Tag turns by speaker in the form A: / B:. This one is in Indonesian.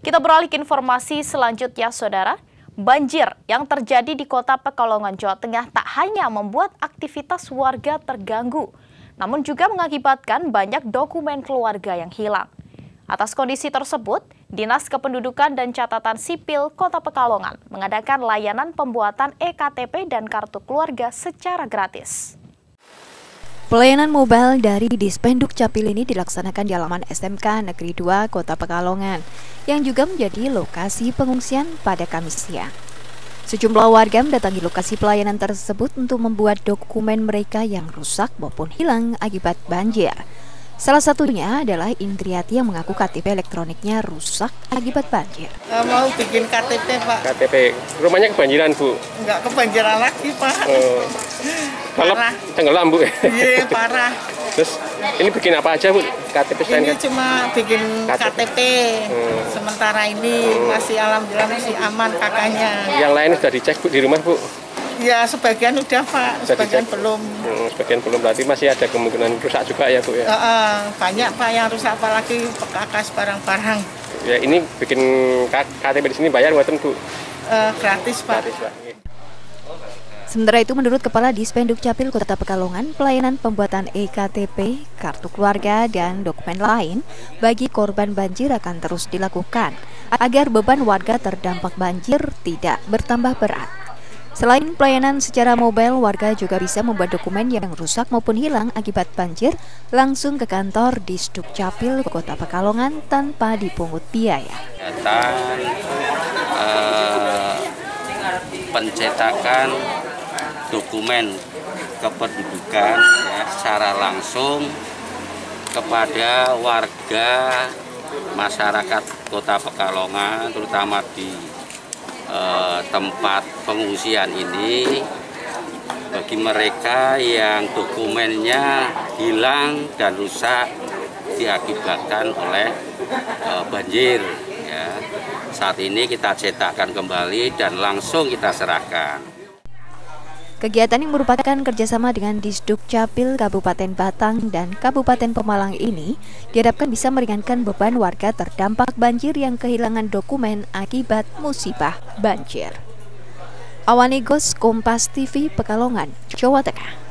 A: Kita beralih ke informasi selanjutnya, Saudara. Banjir yang terjadi di Kota Pekalongan, Jawa Tengah tak hanya membuat aktivitas warga terganggu, namun juga mengakibatkan banyak dokumen keluarga yang hilang. Atas kondisi tersebut, Dinas Kependudukan dan Catatan Sipil Kota Pekalongan mengadakan layanan pembuatan EKTP dan kartu keluarga secara gratis.
B: Pelayanan mobile dari Dispenduk Capil ini dilaksanakan di halaman SMK Negeri 2 Kota Pekalongan, yang juga menjadi lokasi pengungsian pada Kamis siang. Sejumlah warga mendatangi lokasi pelayanan tersebut untuk membuat dokumen mereka yang rusak maupun hilang akibat banjir. Salah satunya adalah Indriati yang mengaku KTP elektroniknya rusak akibat banjir.
C: Mau bikin KTP, Pak.
D: KTP, rumahnya kebanjiran, Bu?
C: Enggak kebanjiran lagi, Pak.
D: Parah. Tenggelam, Bu?
C: Iya, parah.
D: Terus ini bikin apa aja, Bu? KTP
C: ini cuma bikin KTP. Sementara ini masih alhamdulillah masih aman kakaknya.
D: Yang lain sudah dicek, Bu, di rumah, Bu?
C: Ya, sebagian udah, Pak. Sebagian belum.
D: Sebagian belum, berarti masih ada kemungkinan rusak juga ya, Bu, ya?
C: Banyak, Pak, yang rusak, apalagi pekakas barang-barang.
D: Ya, ini bikin KTP di sini bayar buatan, Bu?
C: Gratis, Pak.
D: Gratis, Pak.
B: Sementara itu, menurut Kepala Dispenduk Capil Kota Pekalongan, pelayanan pembuatan EKTP, kartu keluarga, dan dokumen lain bagi korban banjir akan terus dilakukan agar beban warga terdampak banjir tidak bertambah berat. Selain pelayanan secara mobile, warga juga bisa membuat dokumen yang rusak maupun hilang akibat banjir langsung ke kantor Disduk Capil Kota Pekalongan tanpa dipungut biaya.
E: Pencetakan dokumen kependudukan ya, secara langsung kepada warga masyarakat Kota Pekalongan, terutama di tempat pengungsian ini, bagi mereka yang dokumennya hilang dan rusak diakibatkan oleh banjir ya. Saat ini kita cetakkan kembali dan langsung kita serahkan.
B: Kegiatan yang merupakan kerjasama dengan Disduk Capil Kabupaten Batang dan Kabupaten Pemalang ini diharapkan bisa meringankan beban warga terdampak banjir yang kehilangan dokumen akibat musibah banjir. Awan Egos, Kompas TV, Pekalongan, Jawa Tengah.